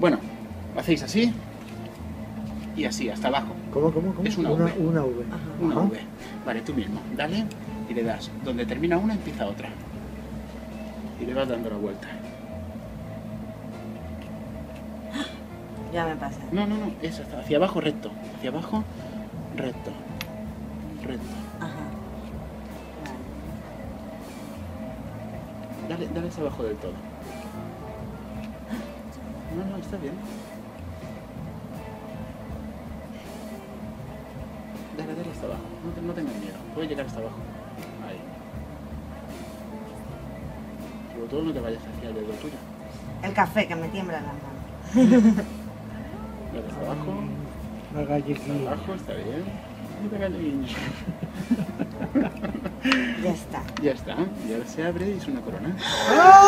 Bueno, hacéis así y así, hasta abajo. ¿Cómo? Es una V. Una V. Ajá. Una Ajá. V. Vale, tú mismo. Dale y le das. Donde termina una, empieza otra. Y le vas dando la vuelta. Ya me pasa. No, es hacia abajo recto. Hacia abajo, recto. Recto. Ajá. Vale. Dale hacia abajo del todo. No, está bien. Dale hasta abajo. No tengas miedo. Puedes llegar hasta abajo. Ahí. Sobre todo no te vayas hacia el dedo tuyo. El café, que me tiembla la mano. Dale hasta abajo. Una Hasta galleguilla. abajo, está bien. Y te galleguilla. Ya está. Ya está. Y ahora se abre y es una corona. ¡Ah!